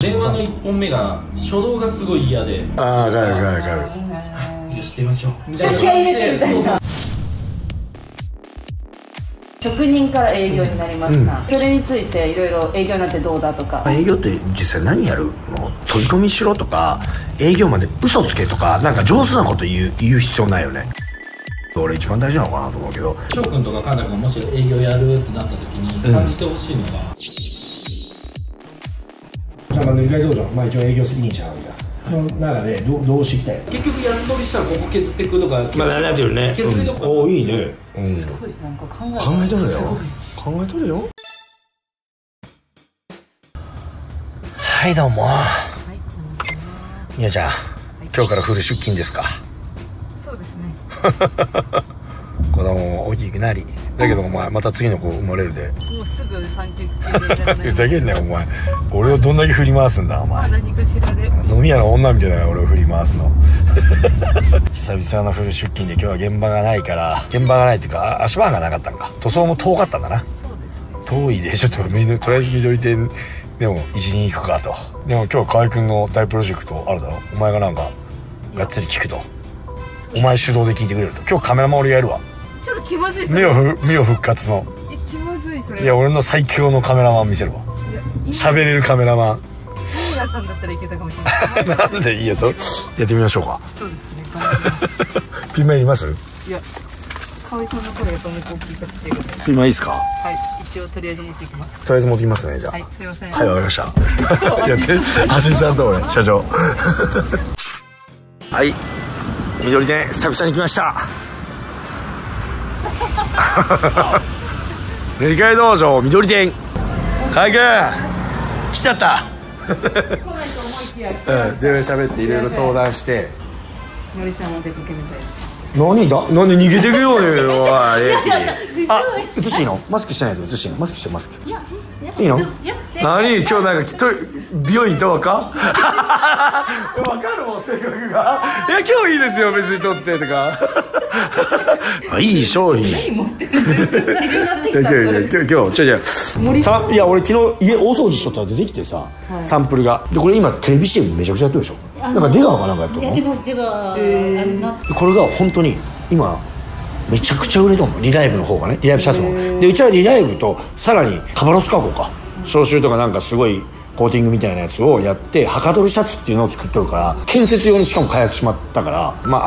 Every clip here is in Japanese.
電話の1本目が初動がすごい嫌で、 ああ、分かる分かる分かる。 よし出ましょうみ写真入れてみたいな。職人から営業になりました、それについていろいろ営業になってどうだとか。 営業って実際何やるの？取り込みしろとか営業まで嘘つけとか、なんか上手なこと言う必要ないよね。俺一番大事なのかなと思うけど、 翔くんとかカンタ君がもし営業やるってなった時に感じてほしいのが、 塗り替え道場、一応営業責任者あるじゃん。の中でどうしていきたい？ 結局安取りしたらここ削っていくとか、 なんていうね、 削りとか、 おおいいね、 すごいなんか考えとるよ、考えとるよ。はいどうも、みやちゃん、今日からフル出勤ですか？ そうですね。 子供も大きくなり、だけどお前また次の子生まれるで。 もうすぐ産休休でふざけんなよお前、俺をどんだけ振り回すんだお前。 何かしらで飲み屋の女みたいだよ俺を振り回すの。久々のフル出勤で今日は現場がないから、現場がないっていうか足場がなかったんか、塗装も遠かったんだな。 そうですね、 遠いでちょっととりあえず緑店でも一に行くかと。でも今日河合くんの大プロジェクトあるだろ、お前がなんかがっつり聞くと、お前主導で聞いてくれると。今日カメラマン俺がやるわ。 ちょっと気まずい。 目を復活の、 気まずいそれ。 いや俺の最強のカメラマン見せるわ。喋れるカメラマン。 飯村さんだったらいけたかもしれない。 なんでいいやつやってみましょうか。 そうですね。 ピンマイいります？ いや、河合さんの声やっぱ向こう聞いたくてください。 ピンマイいいですか？ はい、一応とりあえず持っていきます。 とりあえず持ってきますね、じゃあ。 はい、すいません。 はい、わかりました。やってるアシスタント俺社長。はい、緑店久々に来ました。塗り替え道場緑店、河合くん来ちゃった。 来ないと思いきや。 電話喋っていろいろ相談して。 森さんも出かけみたいです。 何だ、なんで逃げてくよね。おい、あ、映していいの？マスクしてないと映していいの？マスクして、マスク。いいの？何？今日なんか美容院とわか？わかるもん性格が。いや今日いいですよ別に撮ってとか。いい商品。 何持ってるんですか？気になってきた。 今日いや俺昨日家大掃除しとったら出てきてさ、サンプルがで、これ今テレビ CM めちゃくちゃやってるでしょ。なんか出川かなんかやっとるの？これが本当に今めちゃくちゃ売れとんの、リライブの方がね、リライブシャツの。でうちはリライブとさらにカバロス加工か、消臭とかなんかすごいコーティングみたいなやつをやってはかどるシャツっていうのを作っとるから、建設用にしかも開発しまったから、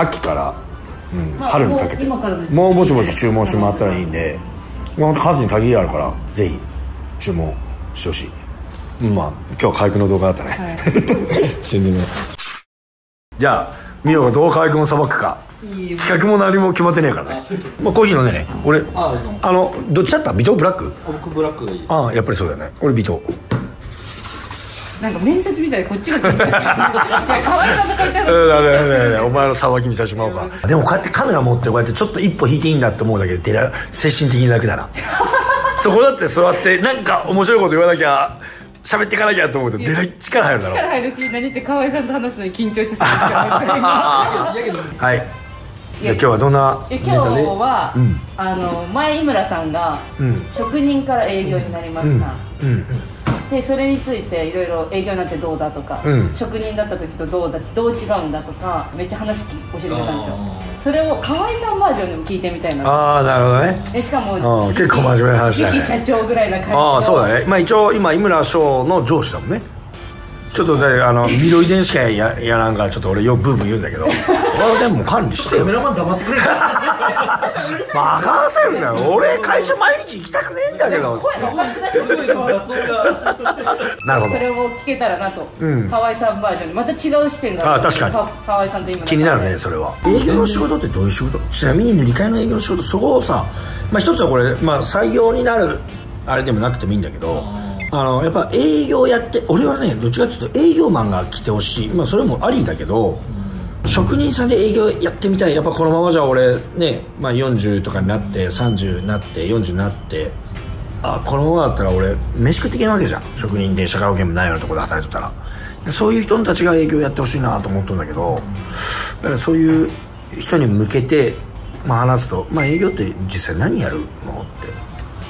秋から、春にかけてもうぼちぼち注文してもらったらいいんで、本当数に限りあるからぜひ注文してほしい。今日は河合くんの動画だったね、宣伝の。じゃあミオがどう河合くんをさばくか。企画も何も決まってねえからね。コーヒー飲んでね。俺どっちだった？微糖ブラック？ 僕ブラックがいい。 ああやっぱりそうだよね。俺微糖。 なんか面接みたいでこっちが緊張しちゃう。河合さんとか言ったらお前のさばき見させてもらおうか。でもこうやってカメラ持ってこうやってちょっと一歩引いていいんだって思うだけで精神的に楽だな。そこだってそうやってなんか面白いこと言わなきゃ喋っていかなきゃと思うと力入るだろ。 力入るし、何って河合さんと話すのに緊張してたんですよ。 はい。じゃあ今日はどんなネタで？ 今日は前井村さんが職人から営業になりました。でそれについていろいろ営業になってどうだとか、職人だった時とどう違うんだとかめっちゃ話教えてくれたんですよ。それを河合さんバージョンでも聞いてみたいな。 ああなるほどね。 でしかも結構真面目な話だね。 次期社長ぐらいな感じ。 ああそうだね。一応今井村翔の上司だもんね。ちょっと緑電しかやらんからちょっと俺ブーブー言うんだけど、これでも管理してよ。 カメラマン黙ってくれる。 任せるなよ。俺会社毎日行きたくねえんだけど。 声がおかしくない？ すごい雑音が。 なるほど。 それを聞けたらなと。河合さんバージョンでまた違う視点がある。 確かに河合さんと今気になるね。それは営業の仕事ってどういう仕事？ちなみに塗り替えの営業の仕事、そこをさ、一つはこれ採用になるあれでもなくてもいいんだけど、やっぱ営業やって、俺はねどっちかっていうと営業マンが来てほしい。それもありだけど、職人さんで営業やってみたい。やっぱこのままじゃ俺ね、40とかになって30になって40になって、このままだったら俺飯食っていけないわけじゃん。職人で社会保険もないようなところで働いてたら、そういう人たちが営業やってほしいなと思ったんだけど、だからそういう人に向けて話すと、営業って実際何やるのって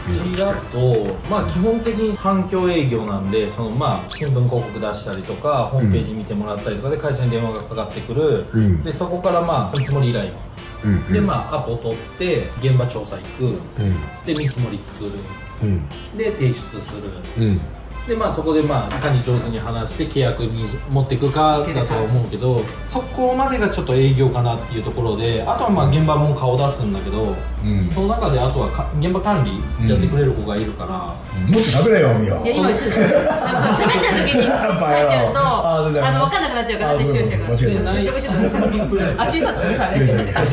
ちだと、まあ基本的に反響営業なんで、そのまあ新聞広告出したりとか、ホームページ見てもらったりとかで会社に電話がかかってくる、でそこからまあ見積もり依頼で、まあアポ取って現場調査行く、で見積もり作る、で提出する、でまあそこでまあいかに上手に話して契約に持っていくかだとは思うけど、そこまでがちょっと営業かなっていうところで、あとはまあ現場も顔出すんだけど、その中であとは現場管理やってくれる子がいるから、 もっと喋れよみよ。 いや今ちょっと喋った時に入っちゃうと分かんなくなっちゃうからって視聴者がアシスタントされ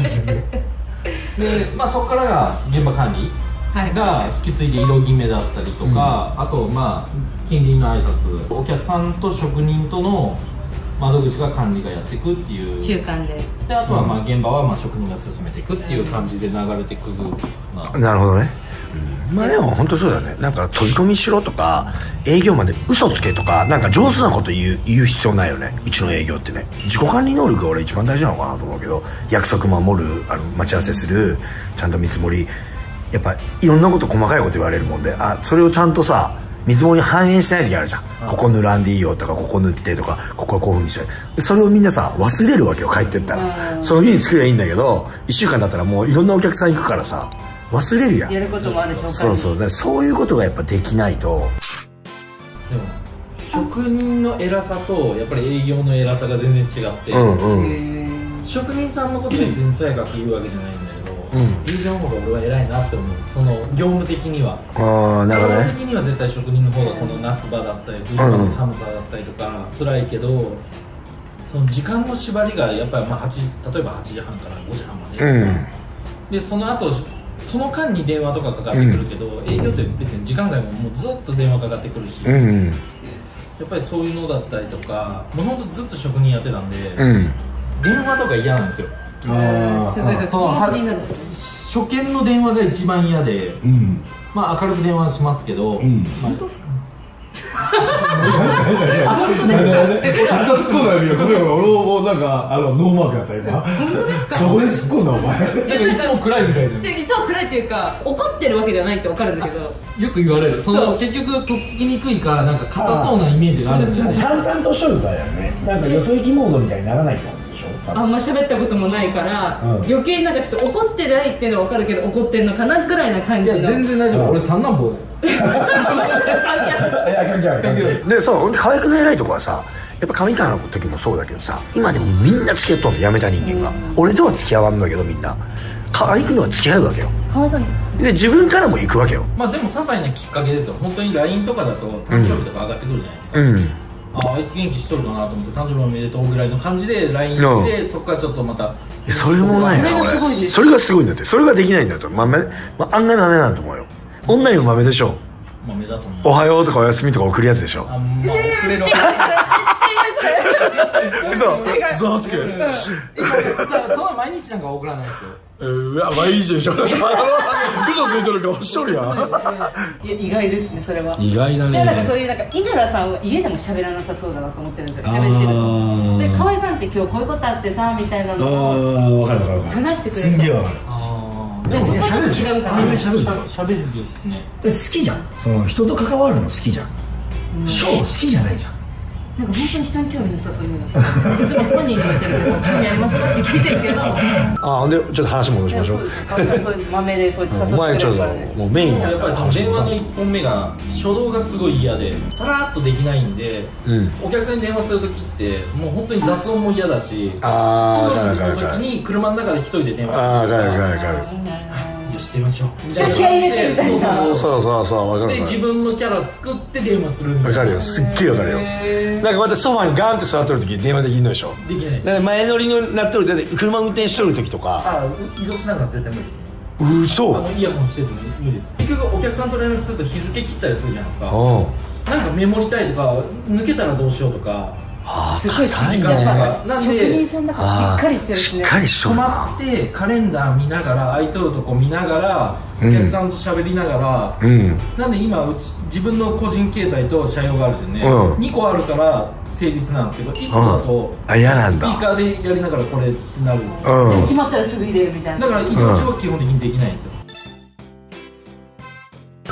で、まあそこからが現場管理が引き継いで色決めだったりとか、あとまあ近隣の挨拶、お客さんと職人との窓口が管理がやっていくっていう中間で、 あとはまあ現場はまあ職人が進めていくっていう感じで流れてくるかな。 なるほどね。まあでも本当そうだよね。なんか飛び込みしろとか営業まで嘘つけとか、なんか上手なこと言う必要ないよね。うちの営業ってね、自己管理能力が俺一番大事なのかなと思うけど、約束守る、待ち合わせする、ちゃんと見積もり、やっぱいろんなこと細かいこと言われるもんで、それをちゃんとさ見積もりに反映しない時あるじゃん。ここ塗らんでいいよとか、ここ塗ってとか、ここはこういうふうにして、それをみんなさ忘れるわけよ、帰ってったら。その日に作りゃいいんだけど、1週間経ったらもういろんなお客さん行くからさ忘れるやん。 やることもあるでしょ。 そうそう、そういうことがやっぱできないと。 でも職人の偉さとやっぱり営業の偉さが全然違って、職人さんのこと別にとやかく言うわけじゃないんだけど、営業の方が俺は偉いなって思う。その業務的には、 なるほどね。 業務的には絶対職人の方がこの夏場だったり冬場の寒さだったりとか辛いけど、その時間の縛りがやっぱりまあ例えば8時半から5時半まで、でその後その間に電話とかかかってくるけど、営業って別に時間外ももうずっと電話かかってくるし、やっぱりそういうのだったりとか、もうほんとずっと職人やってたんで、電話とか嫌なんですよ。初見の電話が一番嫌で、まあ明るく電話しますけど、本当ですか？ あと突っ込んだよ、ごめん、俺もなんかノーマークだった今。本当ですか？そこで突っ込んだお前。 いつも暗いみたいじゃん。 いつも暗いっていうか怒ってるわけではないって分かるんだけど、 よく言われる。その結局とっつきにくいかなんか硬そうなイメージがあるんですよね。 淡々としとるからだよね。なんかよそ行きモードみたいにならないってことでしょ。 あんま喋ったこともないから、余計なんかちょっと怒ってないっていうのは分かるけど、怒ってんのかなぐらいな感じの。 いや全然大丈夫。俺三男坊だよ。 でそう、河合君の偉いとこはさ、やっぱ上川の時もそうだけどさ、今でもみんな付き合っとんの、辞めた人間が。俺とは付き合わんだけど、みんな河合君のは付き合うわけよ。 河合さんで自分からも行くわけよ。 まあでも些細なきっかけですよ。本当に LINE とかだと誕生日とか上がってくるじゃないですか。あいつ元気しとるかなと思って、誕生日おめでとうぐらいの感じで LINE して、そこからちょっとまたそれもないな、俺。それがすごいんだって。それができないんだと。案外豆なんだと思うよ。女にも豆でしょ。 豆だと思う。 おはようとかおやすみとか送るやつでしょ。 あんま送れる。 嘘、ゾウつく。 その毎日なんか送らないですよ。 うわ、毎日でしょ。嘘ついてる顔しとるやん。 いや意外ですね、それは。 意外だね。 いやなんかそういうなんか井村さんは家でも喋らなさそうだなと思ってるんですよ。喋ってるので、河合さんって今日こういうことあってさみたいなのを分かる分かる分かる。 話してくれる。 すんげえ分かる。 でそこはちょっと違うから。 喋るですね。 好きじゃん。その人と関わるの好きじゃん。ショー好きじゃないじゃん。 なんか本当に人に興味なさそういうのがさ、いつも本人に言われてるけど、興味ありますかって聞いてるけど、 ほんでちょっと話戻しましょう。 豆でそうやって誘ってくれるからね。 お前ちょっともうメインやっぱりその電話の1本目が初動がすごい嫌で、さらっとできないんで、お客さんに電話するときってもう本当に雑音も嫌だし、その時に車の中で一人で電話してよし電話しようみたいな。 気合い入れてみたいな。 そう分かる。 で自分のキャラ作って電話するみたいな。 分かるよ、すっげえ分かるよ。なんかまたソファにガーンって座っとる時電話できんのでしょ。 できないです。 だから前乗りになっとる。だって車運転しとる時とか移動しながら絶対無理ですね。 嘘。 イヤホンしてても無理です。結局お客さんと連絡すると日付切ったりするじゃないですか。なんかメモりたいとか抜けたらどうしようとか、 すごい時間がなんで職人さんだからしっかりしてるしね。 しっかりしとるな。 止まってカレンダー見ながら空いとるとこ見ながらお客さんと喋りながら、なんで今自分の個人携帯と社用があるじゃんね、2個あるから成立なんですけど、1個だとスピーカーでやりながらこれなる、 決まったらすぐ入れるみたいな。 だから移動中は基本的にできないんですよ。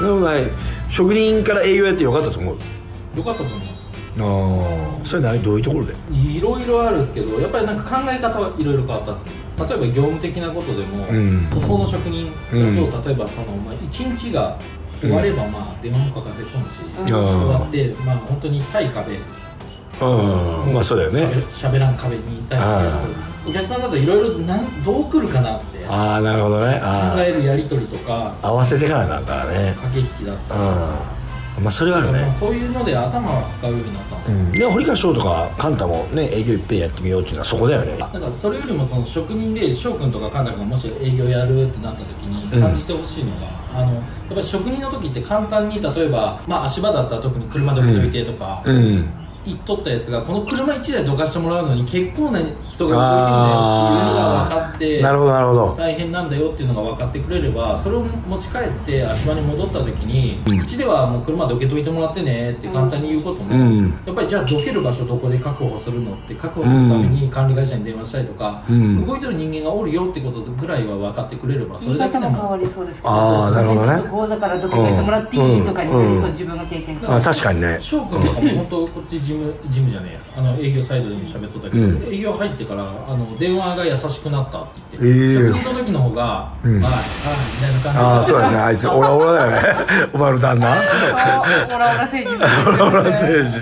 でもない職人から営業やってよかったと思う。 よかったと思います。 ああ、それどういうところで？ いろいろあるんですけど、やっぱりなんか考え方はいろいろ変わったんですね。例えば業務的なことでも、塗装の職人だと、例えばその1日が終われば電話もかかってこんし、終わって本当に対壁、 まあそうだよね。 喋らん壁に対してお客さんだといろいろどう来るかなって、 ああなるほどね、 考えるやり取りとか合わせてからなんからね、 駆け引きだったり、 まあそれはあるね。 そういうので頭は使うようになったので、堀川翔とかカンタもね営業いっぺんやってみようっていうのはそこだよね。 だからそれよりもその職人で翔くんとかカンタがもし営業やるってなった時に感じてほしいのが、やっぱり職人の時って簡単に、例えば足場だったら特に車で置いといてとか、言っとったやつがこの車1台どかしてもらうのに結構な人が動いてるんだよっていうのが分かって、 なるほどなるほど、 大変なんだよっていうのが分かってくれれば、それを持ち帰って足場に戻った時に、うちではもう車どけといてもらってねって簡単に言うことも、やっぱりじゃあどける場所どこで確保するのって確保するために管理会社に電話したりとか、動いてる人間がおるよってことぐらいは分かってくれれば、それだけでも変わりそうですけど、 ああなるほどね、 口座からどけといてもらっていいとかになりそう、自分が経験した。 確かにね。 翔くんとかも本当こっち事務じゃねえ、営業サイドでも喋っとったけど、営業入ってから電話が優しくなったって言って、職人の時の方がみたいな感じで、 ああそうだね、あいつオラオラだよねお前の旦那オラオラ星人、 オラオラ星人で、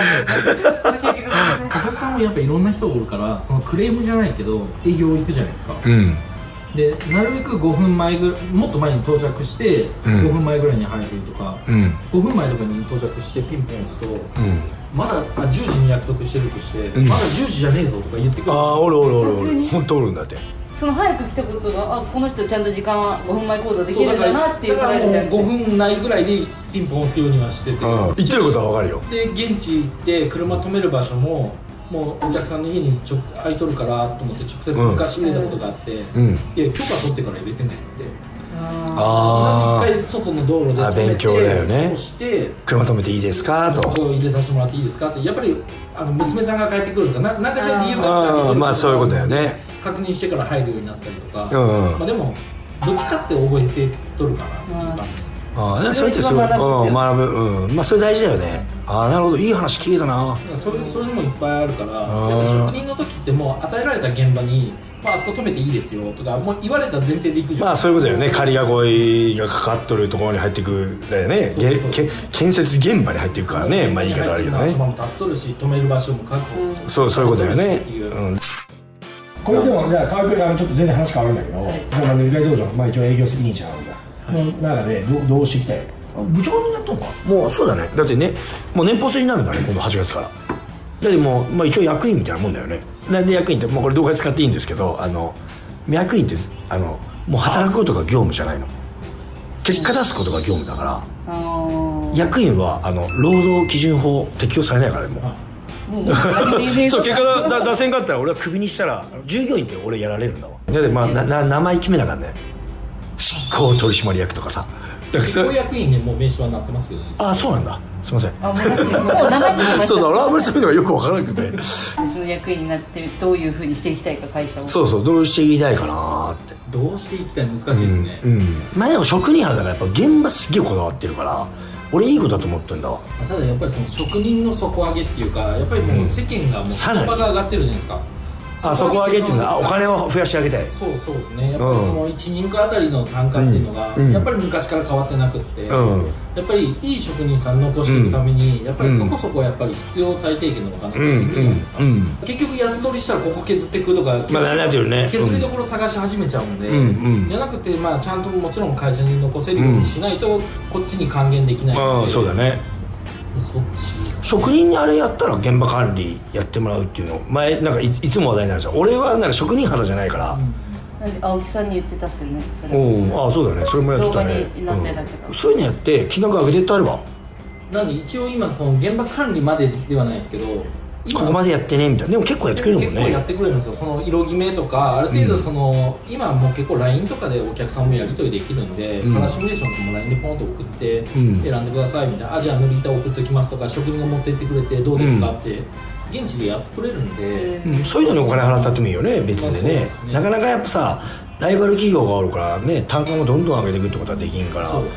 お客さんもやっぱいろんな人がおるから、そのクレームじゃないけど営業行くじゃないですか。でなるべく5分前ぐらい、もっと前に到着して5分前ぐらいに入るとか、5分前とかに到着してピンポン押すと、まだ10時に約束してるとして、まだ10時じゃねえぞとか言ってくる。 ああおるおるおるおる、本当おるんだって。 その早く来たことが、この人ちゃんと時間は5分前行動できるんだなっていうから、もう 5分ないぐらいでピンポン押すようにはしてて、 言ってることは分かるよ。 で現地行って車止める場所ももうお客さんの家に空いとるからと思って直接昔入れたことがあって、いや許可取ってから入れてねって、一回外の道路で止めて、 勉強だよね、 押して車止めていいですかと、 入れさせてもらっていいですかって、やっぱり娘さんが帰ってくるとか何かしら理由があったり、 まあそういうことだよね、 確認してから入るようになったりとか、でもぶつかって覚えてとるかなっていうか。 それってすごい学ぶ、まあそれ大事だよね。なるほど、いい話聞いたな。 それもいっぱいあるから、やっぱ職人の時ってもう与えられた現場に、あそこ止めていいですよとかもう言われた前提で行くじゃん。 まあそういうことだよね。仮囲いがかかっとるところに入っていくだよね。建設現場に入っていくからね。まあ言い方悪いけどね。 足場も立っとるし止める場所も確保する。 そういうことだよね。これでもじゃあ川倉がちょっと全然話変わるんだけど、じゃあ二階道場、一応営業責任者なのじゃん。の中でどうしていきたいの？部長になったのか？もうそうだね。だってね、もう年俸制になるんだね、今度8月から。だってもう、一応役員みたいなもんだよね。なんで役員って、これ動画で使っていいんですけど、役員ってもう働くことが業務じゃないの。結果出すことが業務だから、役員は労働基準法適用されないからね、もう。そう、結果出せんかったら俺はクビにしたら従業員って俺やられるんだわ。だって名前決めなあかんね。執行取締役とかさ。 執行役員にもう名称はなってますけどね。 そうなんだ。すいません。 もう名前そう俺はあんまりそういうのがよく分からなくて。 その役員になってどういうふうにしていきたいか、会社を。 そうどうしていきたいかなって。 どうしていきたい難しいですね。 でも職人派だからやっぱ現場すげえこだわってるから。俺いいことだと思ってんだわ。 ただやっぱりその職人の底上げっていうか、やっぱりもう世間がもう相場が上がってるじゃないですか。 底上げっていうのはお金を増やしてあげたい。 そうですね。やっぱりその1人区あたりの単価っていうのがやっぱり昔から変わってなくって、やっぱりいい職人さん残していくためにやっぱりそこそこやっぱり必要最低限のお金がいるじゃないですか。結局安取りしたらここ削っていくとか削りどころ探し始めちゃうんで、じゃなくてちゃんともちろん会社に残せるようにしないとこっちに還元できないので。 そうだね。職人にあれやったら現場管理やってもらうっていうの前なんか いつも話題になるじゃん。俺はなんか職人肌じゃないから、 なんで青木さんに言ってたっすよね、それ。 そうだね、それもやってたね。そういうのやって金額上げてってあれば、 なんで一応今その現場管理までではないですけど、 ここまでやってねみたいな。でも結構やってくれるもんね。 結構やってくれるんですよ。その色決めとかある程度その、今もう結構 LINE とかでお客さんもやり取りできるんで、カラーシミュレーションとかも LINE でポンと送って選んでくださいみたいな、じゃあ塗り板送っておきますとか、職人が持ってってくれてどうですかって現地でやってくれるんで、 そういうのにお金払ったってもいいよね、別でね。なかなかやっぱさライバル企業がおるからね、単価もどんどん上げていくってことはできんから、一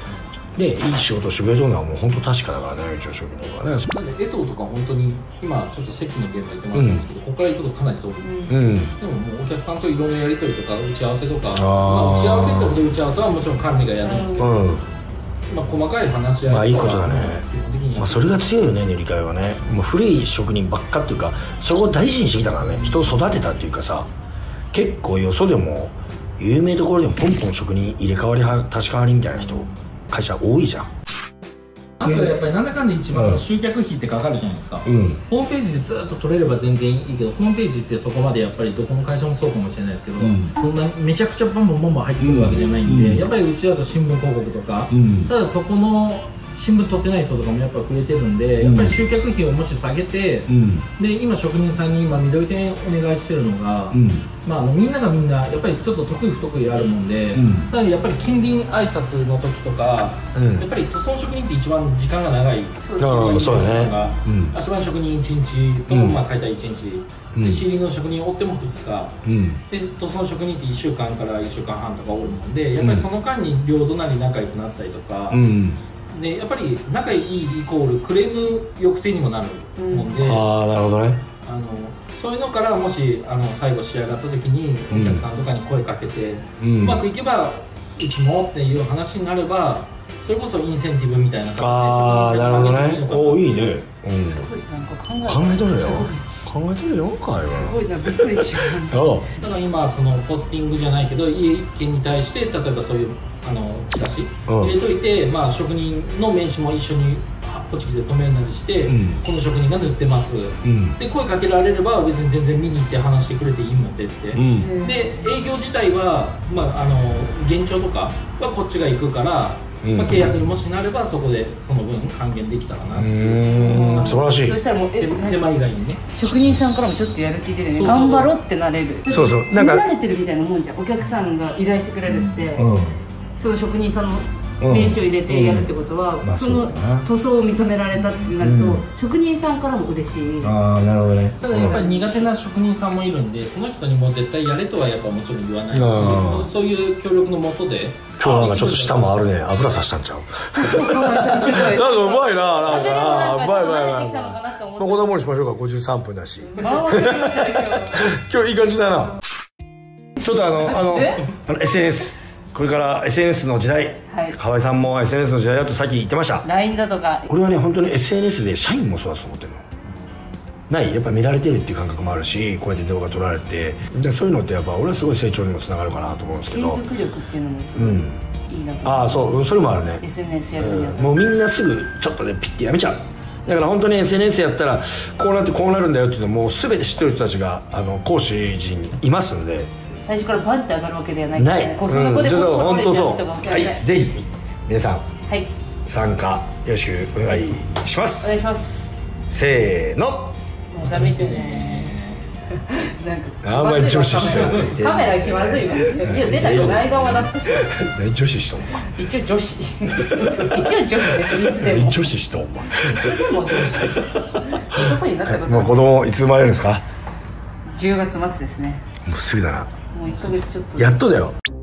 でいい仕事してくれるのはもう本当確かだからね、うちの職人はね。 なんで江藤とか本当に今ちょっと席の現場行ってもらったんですけど、ここから行くとかなり遠く、でももうお客さんといろんなやり取りとか打ち合わせとか、打ち合わせってことで打ち合わせはもちろん管理がやるんですけど、細かい話し合いとか、 いいことだね。それが強いよね、塗り替えはね。もう古い職人ばっかっていうか、そこを大事にしてきたからね、人を育てたっていうかさ、結構よそでも有名どころでもポンポン職人入れ替わり立ち替わりみたいな人会社多いじゃん。 あとやっぱりなんだかんだ一番集客費ってかかるじゃないですか、ホームページでずっと取れれば全然いいけど、ホームページってそこまでやっぱりどこの会社もそうかもしれないですけど、そんなめちゃくちゃバンバンバンバン入ってくるわけじゃないんで、やっぱりうちだと新聞広告とか、ただそこの新聞取ってない人とかもやっぱ増えてるんで、やっぱり集客費をもし下げて、で今職人さんに今緑店お願いしてるのが、みんながみんなやっぱりちょっと得意不得意あるもんで、ただやっぱり近隣挨拶の時とか、やっぱり塗装職人って一番時間が長い、 そうだね。 足場の職人1日と解体1日で、シーリングの職人おっても2日で、塗装の職人って1週間から1週間半とかおるもんで、やっぱりその間に両隣仲良くなったりとか。でやっぱり仲いいイコールクレーム抑制にもなるもんで、 ああなるほどね。 そういうのからもし最後仕上がった時にお客さんとかに声かけて、うまくいけばうちもっていう話になれば、それこそインセンティブみたいな形で、 ああなるほどね。おおいいね。 すごいなんか考えとるよ。考えてるよ、会話。 すごいな、びっくりしちゃう。 だから今そのポスティングじゃないけど、家一軒に対して例えばそういうチラシ入れといて、職人の名刺も一緒にホチキスで留めるなりして、この職人が塗ってます、で声かけられれば別に全然見に行って話してくれていいもんでって、で営業自体は現状とかはこっちが行くから、契約にもしなればそこでその分還元できたらな。 素晴らしい。 そしたらもう手間以外にね、 職人さんからもちょっとやる気出るね、頑張ろうってなれる。 そうそう、なんか見られてるみたいなもんじゃん。お客さんが依頼してくれるって、その職人さんの名刺を入れてやるってことは、その塗装を認められたってなると、職人さんからも嬉しい。 ああなるほどね。 ただやっぱり苦手な職人さんもいるんで、その人にも絶対やれとはやっぱもちろん言わないし、そういう協力のもとで。 今日なんかちょっと舌もあるね。油さしたんちゃう。なんかうまいな。なんかうまいな。うまい。子供にしましょうか。53分だし。今日いい感じだな。ちょっとSNS。これから SNS の時代、河合さんも SNS の時代だとさっき言ってました。 LINE だとか。 俺はね本当に SNS で社員もそうだと思ってるの。ないやっぱ見られてるっていう感覚もあるし、こうやって動画撮られて、そういうのってやっぱ俺はすごい成長にもつながるかなと思うんですけど、 継続力っていうのもすごいいいなと。 ああそう、それもあるね。 SNS やるにはもうみんなすぐちょっとでピッてやめちゃう。だから本当に SNS やったらこうなってこうなるんだよっていうのも全て知ってる人たちが講師陣にいますんで、 最初からバンって上がるわけではないない。ちょっと本当そう。はい、ぜひ皆さん参加よろしくお願いします。 お願いします。 せーの。 また見てね。 あんまり女子してない。 カメラ気まずいわ。いや出たくない側だった。 何女子しとんの。 一応女子。一応女子です。いつでも。 女子しとんの。いつでも女子。男になったこと。 もう子供いつ生まれるんですか。 10月末ですね。 もうすぐだな。 もう1ヶ月ちょっと。 やっとだよ。